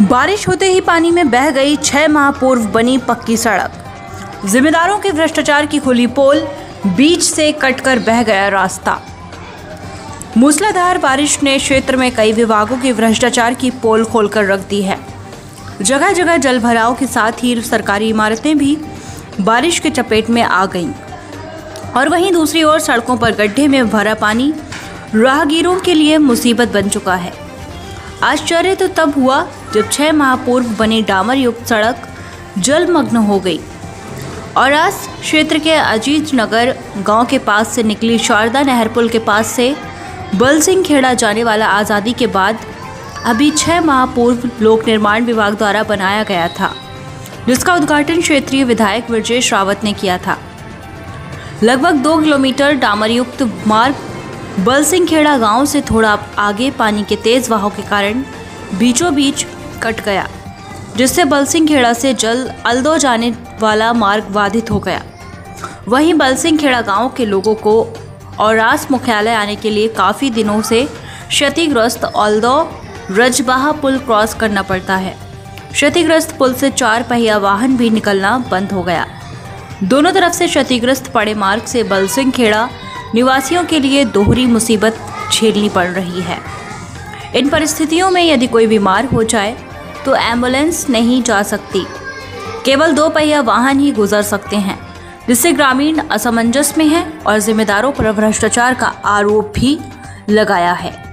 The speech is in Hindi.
बारिश होते ही पानी में बह गई 6 माह पूर्व बनी पक्की सड़क। जिम्मेदारों के भ्रष्टाचार की खुली पोल, बीच से कटकर बह गया रास्ता। मूसलाधार बारिश ने क्षेत्र में कई विभागों के भ्रष्टाचार की पोल खोलकर रख दी है। जगह जगह जल भराव के साथ ही सरकारी इमारतें भी बारिश के चपेट में आ गईं। और वहीं दूसरी ओर सड़कों पर गड्ढे में भरा पानी राहगीरों के लिए मुसीबत बन चुका है। आश्चर्य तो तब हुआ जब 6 माह पूर्व बनी डामर युक्त सड़क जलमग्न हो गई। और आज क्षेत्र के अजीत नगर गांव के पास से निकली शारदा नहर पुल के पास से बलसिंह खेड़ा जाने वाला आज़ादी के बाद अभी 6 माह पूर्व लोक निर्माण विभाग द्वारा बनाया गया था, जिसका उद्घाटन क्षेत्रीय विधायक ब्रजेश रावत ने किया था। लगभग 2 किलोमीटर डामरयुक्त मार्ग बलसिंह खेड़ा गांव से थोड़ा आगे पानी के तेज बहाव के कारण बीचों बीच कट गया, जिससे बलसिंह खेड़ा से जल अल्दो जाने वाला मार्ग बाधित हो गया। वहीं बलसिंह खेड़ा गांव के लोगों को और रास मुख्यालय आने के लिए काफ़ी दिनों से क्षतिग्रस्त अल्दो रजबाहा पुल क्रॉस करना पड़ता है। क्षतिग्रस्त पुल से 4 पहिया वाहन भी निकलना बंद हो गया। दोनों तरफ से क्षतिग्रस्त पड़े मार्ग से बलसिंह खेड़ा निवासियों के लिए दोहरी मुसीबत झेलनी पड़ रही है। इन परिस्थितियों में यदि कोई बीमार हो जाए तो एम्बुलेंस नहीं जा सकती, केवल 2 पहिया वाहन ही गुजर सकते हैं, जिससे ग्रामीण असमंजस में हैं और जिम्मेदारों पर भ्रष्टाचार का आरोप भी लगाया है।